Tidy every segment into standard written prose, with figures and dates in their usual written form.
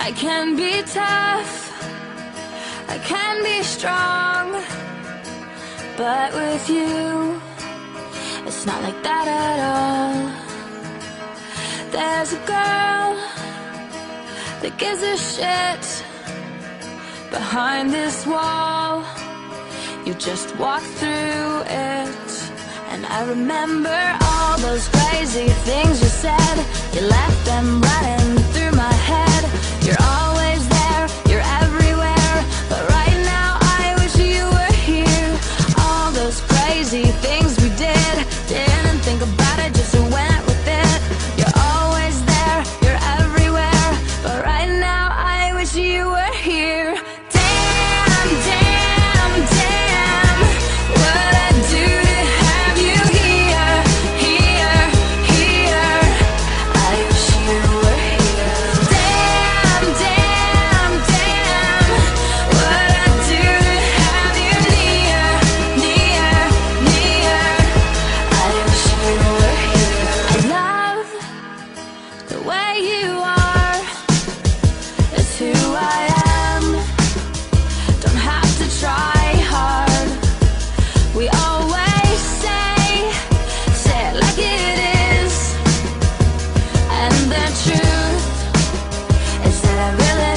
I can be tough, I can be strong, but with you, it's not like that at all. There's a girl that gives a shit behind this wall. You just walk through it, and I remember all those crazy things you said. You left them running through my head. You're always there, you're everywhere, but right now I wish you were here. All those crazy things we did, didn't think about it, just went with it. You're always there, you're everywhere, but right now I wish you were here. Damn, damn, damn, what I do to have you here, here, here. I wish you were here. Damn, damn, damn, what I do to have you near, near, near. I wish you were here. I love the way you are. It's who I am. Don't have to try hard. We always say it like it is. And the truth is that I really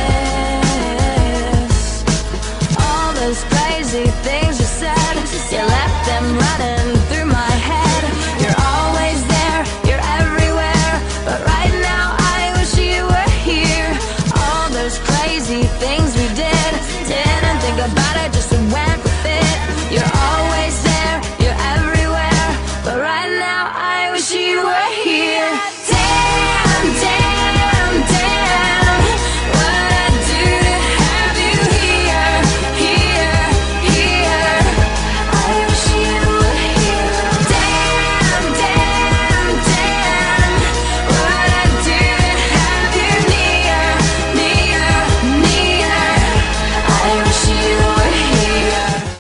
miss all those crazy things you said. You left them running through my head. You're always there, you're everywhere, but right now I wish you were here. All those crazy things we did, didn't think about it, just went with it. You're always there, you're everywhere, but right now I wish you were here.